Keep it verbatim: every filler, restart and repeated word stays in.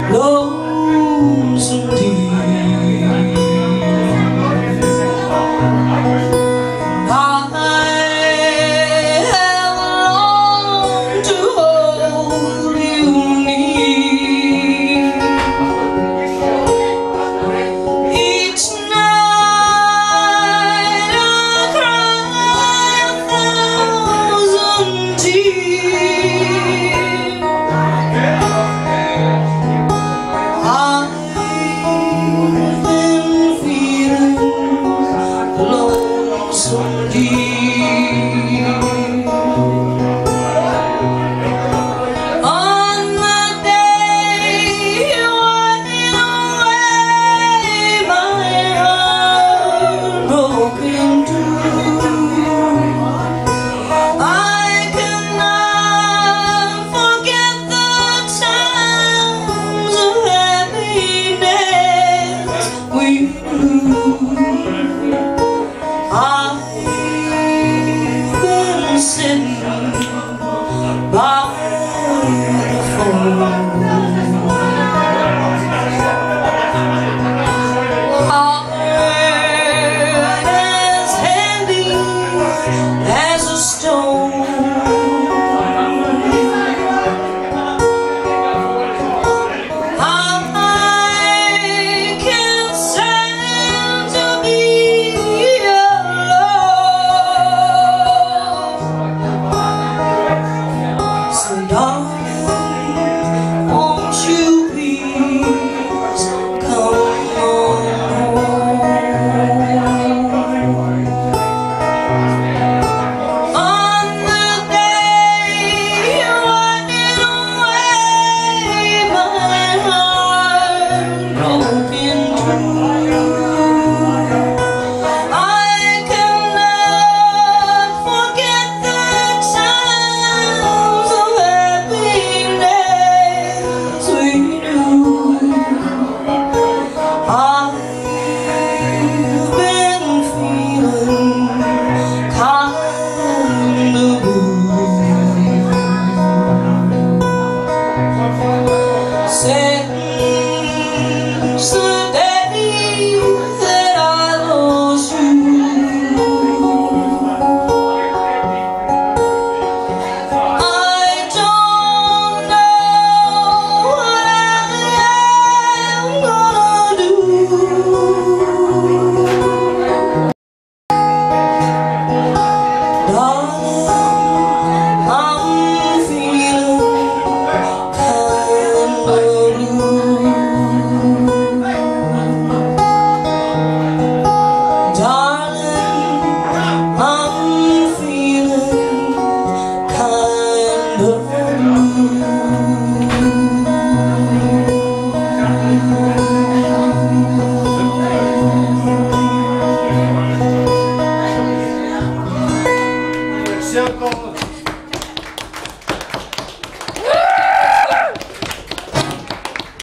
lonesome deep. Sitting by the phone, heart as heavy as a stone. I can't stand to be darling, won't you please come on home? On the day you're running away, my heart broke in two. I cannot forget the times of happiness we knew. I've been feeling kind of blue since the day that I lost you. I don't know what I am gonna do. Darling, I'm feeling kind of blue. Darling, I'm feeling kind of blue.